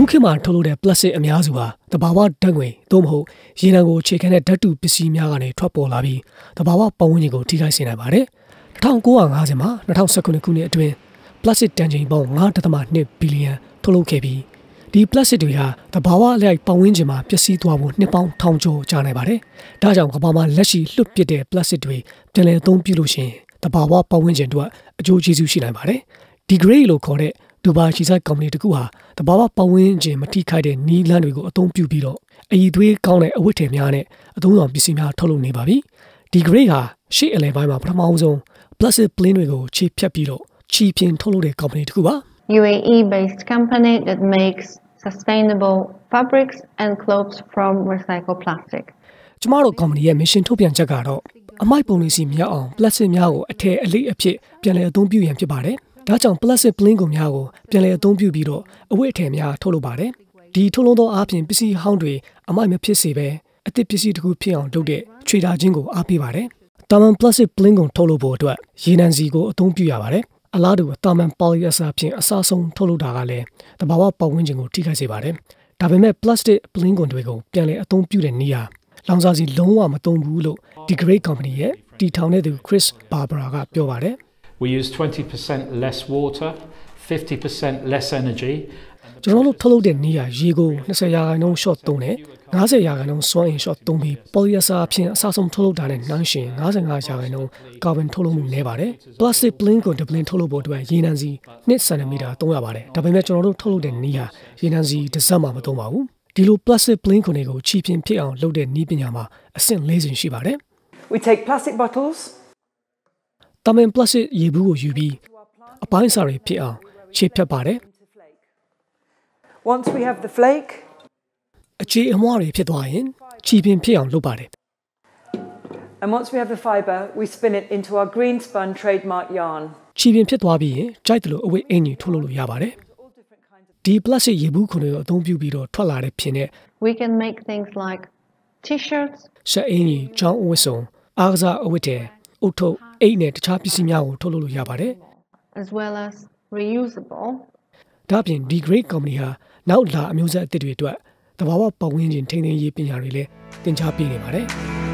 ခေတ်မှာထုတ်လုပ်တဲ့ plastic အများစုဟာတဘာဝဓာတ်ငွေသို့မဟုတ်ရေနံကိုအခြေခံတဲ့ဓာတ်တုပစ္စည်းများကနေထွက်ပေါ်လာပြီးတဘာဝပတ်ဝန်းကျင်ကိုထိခိုက်စေနိုင်ပါတယ်။1950မှာ2019ခုနှစ်အတွင်း plastic တန်ချိန်ပေါင်း 9.2 ဘီလီယံထုတ်လုပ်ခဲ့ပြီးဒီ plastic တွေဟာတဘာဝအလျက်ပတ်ဝန်းကျင်မှာပျက်စီးသွားဖို့နှစ်ပေါင်းထောင်ကျော်ကြာနိုင်ပါတယ်။ဒါကြောင့်ကမ္ဘာမှာလက်ရှိလွတ်ပစ်တဲ့ plastic တွေပြန်လည်အသုံးပြုလို့ရှိရင်တဘာဝပတ်ဝန်းကျင်တို့အကျိုးကျေးဇူးရှိနိုင်ပါတယ်။ Degrade လို့ခေါ်တဲ့ဒူဘာရှိဆိုင်ကုမ္ပဏီတခုဟာတဘာဝပတ်ဝန်းကျင်မထိခိုက်တဲ့နီးလန်းတွေကိုအသုံးပြုပြီးတော့အည်သွေးကောင်းတဲ့အဝတ်ထည်များနဲ့အသုံးဆောင်ပစ္စည်းများထုတ်လုပ်နေပါပြီ။ Degrade ဟာရှေ့အလယ်ပိုင်းမှာပထမဆုံး plastic plane တွေကိုခြေဖြတ်ပြီးတော့ချီဖြင်းထုတ်လုပ်တဲ့ကုမ္ပဏီတခုပါ။ UAE-based company that makes sustainable fabrics and clothes from recycled plastic. ကျမတို့ကုမ္ပဏီရဲ့ mission ထုတ်ပြန်ချက်ကတော့အမိုက်ပုံတွေစီမြောက်အောင် plastic များကိုအထည်အလိအဖြစ်ပြန်လည်အသုံးပြုရန်ဖြစ်ပါတယ်။ဒါကြောင့် plastic plane ကိုများကိုပြန်လည်အသုံးပြုပြီးတော့အဝတ်အထည်များထုတ်လုပ်ပါတယ်။ဒီထုတ်လုပ်သောအားဖြင့်ပစ္စည်းဟောင်းတွေအမိုက်မဖြစ်စေဘဲအသစ်ပစ္စည်းတစ်ခုဖြစ်အောင်လုပ်တဲ့ခြေတာချင်းကိုအားပေးပါတယ်။တာမန် plastic plane ကိုထုတ်လုပ်ဖို့အတွက်ရေနံစီကိုအသုံးပြုရပါတယ်။အလားတူတာမန် polyester ဖြင့်အစားဆုံးထုတ်လုပ်တာကလည်းတဘာဝပတ်ဝန်းကျင်ကိုထိခိုက်စေပါတယ်။ဒါပေမဲ့ plastic plane တွေကိုပြန်လည်အသုံးပြုတဲ့နည်းဟာလောင်စာစီလုံးဝမသုံးဘူးလို့ Degrade Company ရဲ့တည်ထောင်တဲ့သူ Chris Barbara ကပြောပါတယ်။ We use 20% less water, 50% less energy. ကျွန်တော်တို့ထုတ်လုပ်တဲ့နည်းဟာရေကို20% short သုံးတယ်50% စွမ်းအင် short သုံးပြီး polyester ဖြင့်အစားဆုံးထုတ်လုပ်တာနဲ့နှိုင်းယှဉ်55% carbon ထုတ်လုပ်မှုနည်းပါတယ် plastic plane ကို double ထုတ်လုပ်ဖို့အတွက်ရေနံစီ2 cm သုံးရပါတယ်ဒါပေမဲ့ကျွန်တော်တို့ထုတ်လုပ်တဲ့နည်းဟာရေနံစီတစ်စက်မှမသုံးပါဘူးဒီလို plastic plane ကိုချီဖြင်းဖြစ်အောင်လုပ်တဲ့နည်းပညာမှာအဆင့်၄ဆင့်ရှိပါတယ် We take plastic bottles တမင် plastic ရေဘူးကိုယူပြီးအပိုင်းအစာတွေဖြစ်အောင်ခြေဖြတ်ပါတယ် Once we have the flake အခြေအမွှားတွေဖြစ်သွားရင်ချီပင်ဖြစ်အောင်လုပ်ပါတယ် And once we have the fiber we spin it into our green spun trademark yarn ချီပင်ဖြစ်သွားပြီးရင်ကြိုက်တယ်လို့အဝတ်အင်ကြီးထုတ်လုပ်လို့ရပါတယ်ဒီ plastic ရေဘူးခွန်တွေကိုအသုံးပြုပြီးတော့ထွက်လာတဲ့ဖြစ်နဲ့ We can make things like t-shirts ရှက်အင်ကြီးချောင်းအဝတ်စုံအားကစားအဝတ်တွေအုတ်ထုတ်အိတ်နဲ့တခြားပစ္စည်းများကိုထုတ်လုပ်လို့ရပါတယ် as well as reusable ဒါပြင် Degrade Company ဟာနောက်လာအမျိုးအစားအသစ်တွေအတွက်တဘာဝပတ်ဝန်းကျင်ထိန်းသိမ်းရေးပညာတွေလည်းသင်ကြားပေးနေပါတယ်